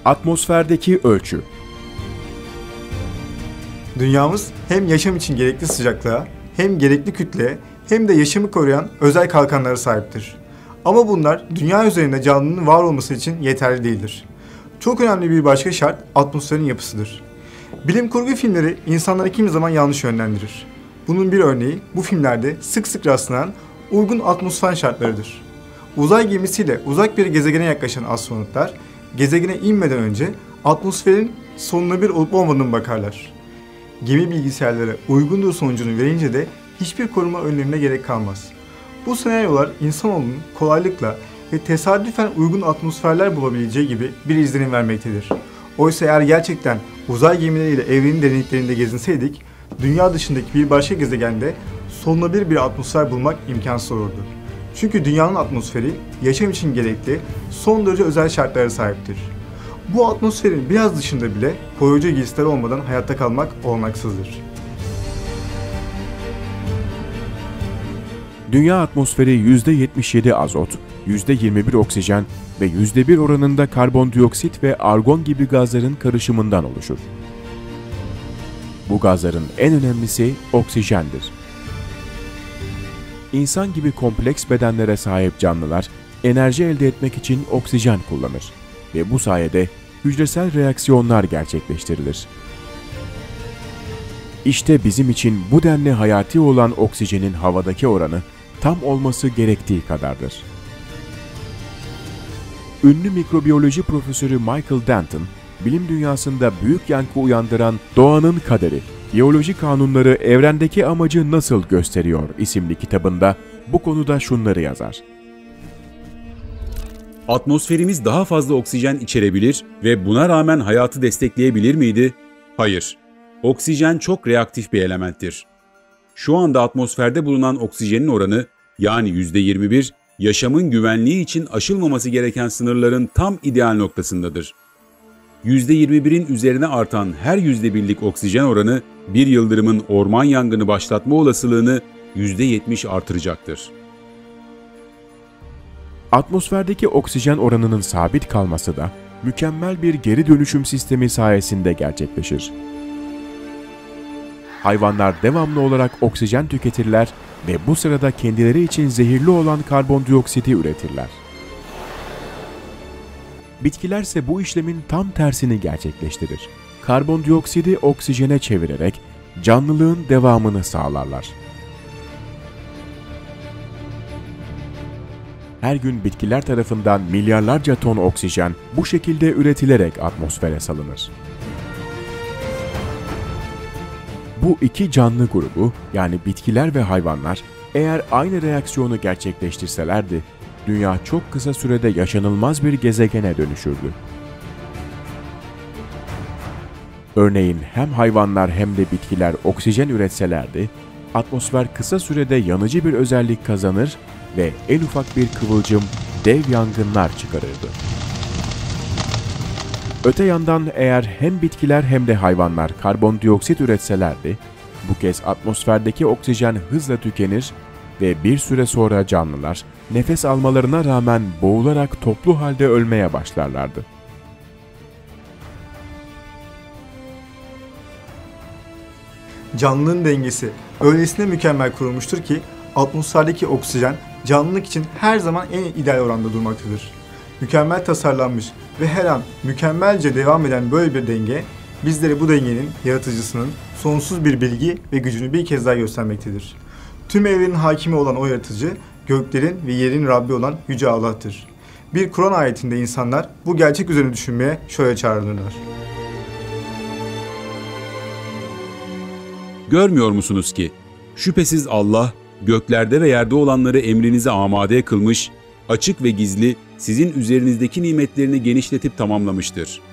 Atmosferdeki ölçü. Dünyamız hem yaşam için gerekli sıcaklığa, hem gerekli kütleye, hem de yaşamı koruyan özel kalkanlara sahiptir. Ama bunlar dünya üzerinde canlının var olması için yeterli değildir. Çok önemli bir başka şart atmosferin yapısıdır. Bilim kurgu filmleri insanları kimi zaman yanlış yönlendirir. Bunun bir örneği bu filmlerde sık sık rastlanan uygun atmosfer şartlarıdır. Uzay gemisiyle uzak bir gezegene yaklaşan astronotlar, gezegene inmeden önce atmosferin sonuna olup olmadığına bakarlar. Gemi bilgisayarlara uygundur sonucunu verince de hiçbir koruma önlemine gerek kalmaz. Bu senaryolar insanoğlunun kolaylıkla ve tesadüfen uygun atmosferler bulabileceği gibi bir izlenim vermektedir. Oysa eğer gerçekten uzay gemileriyle evrenin derinliklerinde gezinseydik, dünya dışındaki bir başka gezegende solunabilir bir atmosfer bulmak imkansız olurdu. Çünkü dünyanın atmosferi yaşam için gerekli son derece özel şartlara sahiptir. Bu atmosferin biraz dışında bile koruyucu giysiler olmadan hayatta kalmak olanaksızdır. Dünya atmosferi %77 azot, %21 oksijen ve %1 oranında karbondioksit ve argon gibi gazların karışımından oluşur. Bu gazların en önemlisi oksijendir. İnsan gibi kompleks bedenlere sahip canlılar enerji elde etmek için oksijen kullanır ve bu sayede hücresel reaksiyonlar gerçekleştirilir. İşte bizim için bu denli hayati olan oksijenin havadaki oranı tam olması gerektiği kadardır. Ünlü mikrobiyoloji profesörü Michael Denton, bilim dünyasında büyük yankı uyandıran Doğanın Kaderi, Biyoloji Kanunları Evrendeki Amacı Nasıl Gösteriyor isimli kitabında bu konuda şunları yazar. Atmosferimiz daha fazla oksijen içerebilir ve buna rağmen hayatı destekleyebilir miydi? Hayır. Oksijen çok reaktif bir elementtir. Şu anda atmosferde bulunan oksijenin oranı, yani %21, yaşamın güvenliği için aşılmaması gereken sınırların tam ideal noktasındadır. %21'in üzerine artan her %1'lik oksijen oranı, bir yıldırımın orman yangını başlatma olasılığını %70 artıracaktır. Atmosferdeki oksijen oranının sabit kalması da mükemmel bir geri dönüşüm sistemi sayesinde gerçekleşir. Hayvanlar devamlı olarak oksijen tüketirler ve bu sırada kendileri için zehirli olan karbondioksiti üretirler. Bitkilerse bu işlemin tam tersini gerçekleştirir. Karbondioksidi oksijene çevirerek canlılığın devamını sağlarlar. Her gün bitkiler tarafından milyarlarca ton oksijen bu şekilde üretilerek atmosfere salınır. Bu iki canlı grubu, yani bitkiler ve hayvanlar, eğer aynı reaksiyonu gerçekleştirselerdi, dünya çok kısa sürede yaşanılmaz bir gezegene dönüşürdü. Örneğin hem hayvanlar hem de bitkiler oksijen üretselerdi, atmosfer kısa sürede yanıcı bir özellik kazanır ve en ufak bir kıvılcım dev yangınlar çıkarırdı. Öte yandan eğer hem bitkiler hem de hayvanlar karbondioksit üretselerdi, bu kez atmosferdeki oksijen hızla tükenir ve bir süre sonra canlılar nefes almalarına rağmen boğularak toplu halde ölmeye başlarlardı. Canlının dengesi öylesine mükemmel kurulmuştur ki atmosferdeki oksijen canlılık için her zaman en ideal oranda durmaktadır. Mükemmel tasarlanmış ve her an mükemmelce devam eden böyle bir denge, bizlere bu dengenin yaratıcısının sonsuz bir bilgi ve gücünü bir kez daha göstermektedir. Tüm evrenin hakimi olan o yaratıcı, göklerin ve yerin Rabbi olan Yüce Allah'tır. Bir Kur'an ayetinde insanlar bu gerçek üzerine düşünmeye şöyle çağrılırlar. Görmüyor musunuz ki? Şüphesiz Allah, göklerde ve yerde olanları emrinize amade kılmış, açık ve gizli sizin üzerinizdeki nimetlerini genişletip tamamlamıştır.